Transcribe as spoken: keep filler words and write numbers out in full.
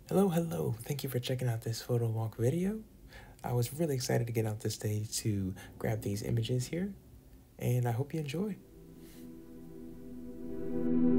Hello, hello. Thank you for checking out this photo walk video. I was really excited to get out this day to grab these images here, and I hope you enjoy.